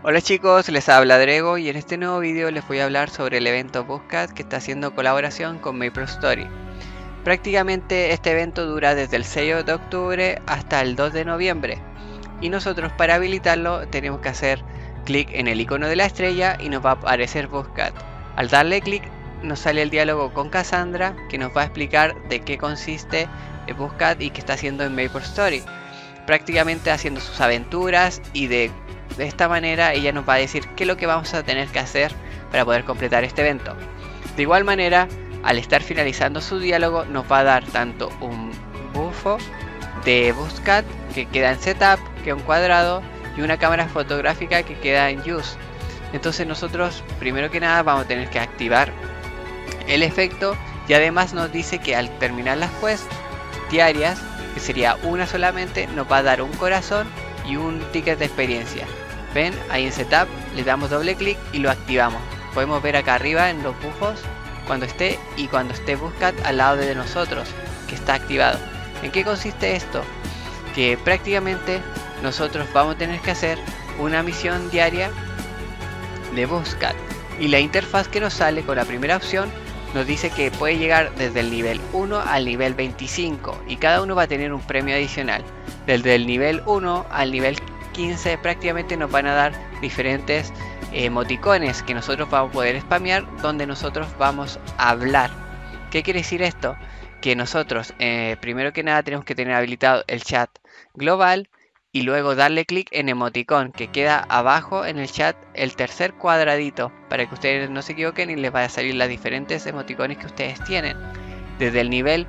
Hola chicos, les habla Drego y en este nuevo vídeo les voy a hablar sobre el evento Buscat que está haciendo colaboración con MapleStory. Prácticamente este evento dura desde el 6 de octubre hasta el 2 de noviembre y nosotros para habilitarlo tenemos que hacer clic en el icono de la estrella y nos va a aparecer Buscat. Al darle clic nos sale el diálogo con Cassandra que nos va a explicar de qué consiste Buscat y qué está haciendo en MapleStory. Prácticamente haciendo sus aventuras y de esta manera ella nos va a decir qué es lo que vamos a tener que hacer para poder completar este evento. De igual manera, al estar finalizando su diálogo nos va a dar tanto un bufo de Buscat que queda en Setup, que es un cuadrado, y una cámara fotográfica que queda en Use. Entonces nosotros primero que nada vamos a tener que activar el efecto y además nos dice que al terminar las quests diarias, que sería una solamente, nos va a dar un corazón y un ticket de experiencia. Ven, ahí en Setup le damos doble clic y lo activamos. Podemos ver acá arriba en los bufos cuando esté y cuando esté Buscat al lado de nosotros, que está activado. ¿En qué consiste esto? Que prácticamente nosotros vamos a tener que hacer una misión diaria de Buscat y la interfaz que nos sale con la primera opción nos dice que puede llegar desde el nivel 1 al nivel 25 y cada uno va a tener un premio adicional. Desde el nivel 1 al nivel 15 prácticamente nos van a dar diferentes emoticones que nosotros vamos a poder spamear, donde nosotros vamos a hablar. ¿Qué quiere decir esto? Que nosotros primero que nada tenemos que tener habilitado el chat global y luego darle clic en emoticón que queda abajo en el chat, el tercer cuadradito, para que ustedes no se equivoquen y les vaya a salir las diferentes emoticones que ustedes tienen. Desde el nivel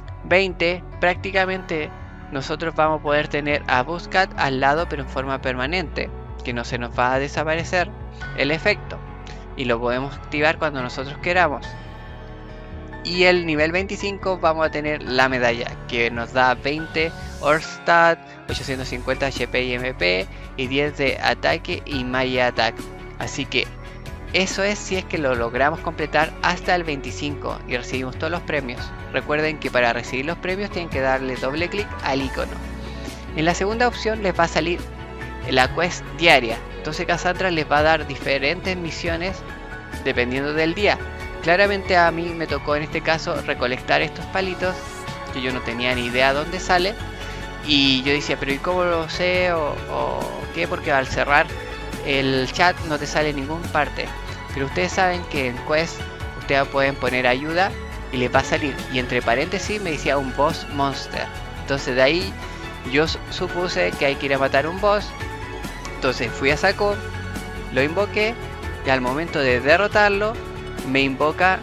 20 prácticamente nosotros vamos a poder tener a Buscat al lado pero en forma permanente, que no se nos va a desaparecer el efecto y lo podemos activar cuando nosotros queramos. Y el nivel 25 vamos a tener la medalla que nos da 20 Orstat, 850 HP y MP y 10 de ataque y Maya Attack. Así que eso es si es que lo logramos completar hasta el 25 y recibimos todos los premios. Recuerden que para recibir los premios tienen que darle doble clic al icono. En la segunda opción les va a salir la quest diaria. Entonces Cassandra les va a dar diferentes misiones dependiendo del día. Claramente a mí me tocó en este caso recolectar estos palitos que yo no tenía ni idea dónde sale. Y yo decía, pero ¿y cómo lo sé? ¿O qué? Porque al cerrar el chat no te sale en ninguna parte. Pero ustedes saben que en Quest ustedes pueden poner ayuda y les va a salir. Y entre paréntesis me decía un boss monster. Entonces de ahí yo supuse que hay que ir a matar un boss. Entonces fui a Saco, lo invoqué y al momento de derrotarlo me invoca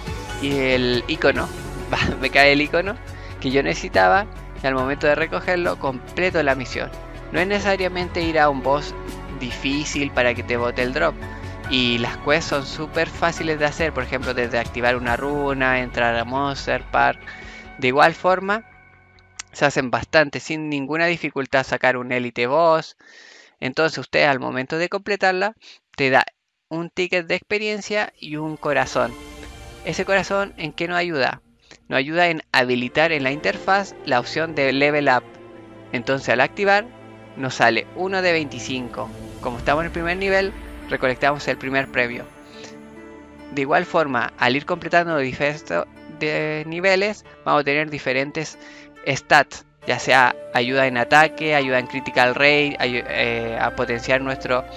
el icono. Me cae el icono que yo necesitaba y al momento de recogerlo completo la misión. No es necesariamente ir a un boss difícil para que te bote el drop. Y las quests son súper fáciles de hacer, por ejemplo desde activar una runa, entrar a Monster Park. De igual forma se hacen bastante sin ninguna dificultad sacar un Elite Boss. Entonces usted al momento de completarla te da un ticket de experiencia y un corazón. Ese corazón ¿en qué nos ayuda? Nos ayuda en habilitar en la interfaz la opción de level up. Entonces al activar nos sale 1 de 25. Como estamos en el primer nivel, recolectamos el primer premio. De igual forma, al ir completando diferentes niveles, vamos a tener diferentes stats, ya sea ayuda en ataque, ayuda en critical rate, a potenciar nuestro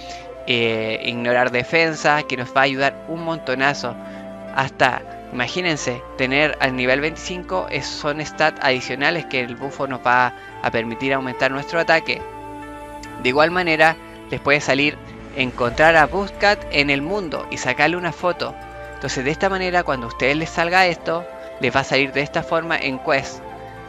ignorar defensa, que nos va a ayudar un montonazo. Hasta, imagínense, tener al nivel 25 son stats adicionales que el bufo nos va a permitir aumentar nuestro ataque. De igual manera, les puede salir encontrar a Buscat en el mundo y sacarle una foto. Entonces de esta manera cuando a ustedes les salga esto, les va a salir de esta forma en Quest.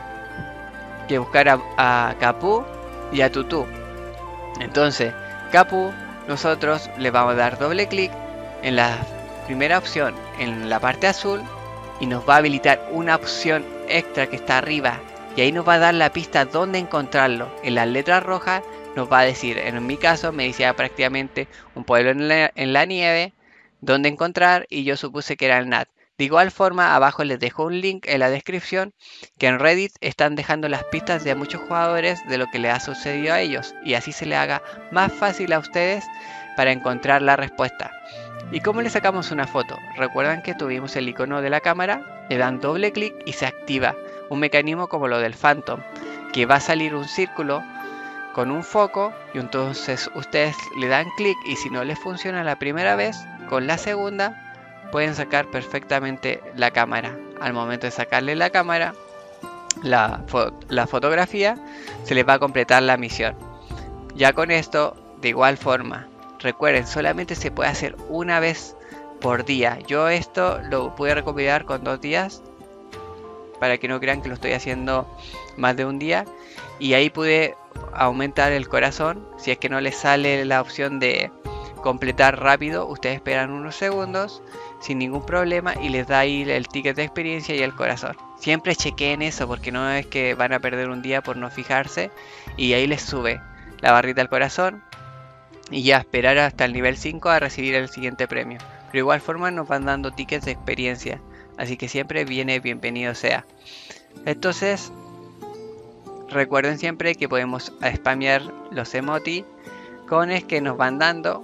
Que buscar a Capu y a Tutu. Entonces Capu nosotros le vamos a dar doble clic en la primera opción en la parte azul y nos va a habilitar una opción extra que está arriba y ahí nos va a dar la pista donde encontrarlo. En las letras rojas nos va a decir, en mi caso me decía prácticamente un pueblo en la nieve donde encontrar y yo supuse que era el Nat. De igual forma, abajo les dejo un link en la descripción que en Reddit están dejando las pistas de muchos jugadores de lo que les ha sucedido a ellos y así se les haga más fácil a ustedes para encontrar la respuesta. ¿Y cómo le sacamos una foto? Recuerdan que tuvimos el icono de la cámara, le dan doble clic y se activa un mecanismo como lo del Phantom, que va a salir un círculo con un foco y entonces ustedes le dan clic y si no les funciona la primera vez, con la segunda pueden sacar perfectamente la cámara. Al momento de sacarle la cámara, la fotografía, se les va a completar la misión. Ya con esto, de igual forma, recuerden, solamente se puede hacer una vez por día. Yo esto lo pude recomendar con 2 días, para que no crean que lo estoy haciendo más de un día. Y ahí pude aumentar el corazón. Si es que no les sale la opción de completar rápido, ustedes esperan unos segundos sin ningún problema y les da ahí el ticket de experiencia y el corazón. Siempre chequeen eso porque no es que van a perder un día por no fijarse, y ahí les sube la barrita al corazón y ya esperar hasta el nivel 5 a recibir el siguiente premio. Pero de igual forma nos van dando tickets de experiencia, así que siempre viene bienvenido sea. Entonces recuerden siempre que podemos spamear los emoticones que nos van dando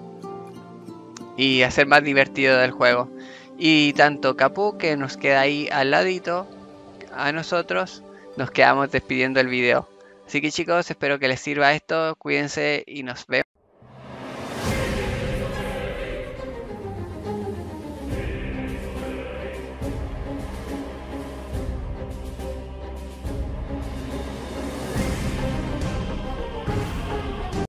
y hacer más divertido del juego. Y tanto Capu, que nos queda ahí al ladito, a nosotros nos quedamos despidiendo el video. Así que chicos, espero que les sirva esto, cuídense y nos vemos.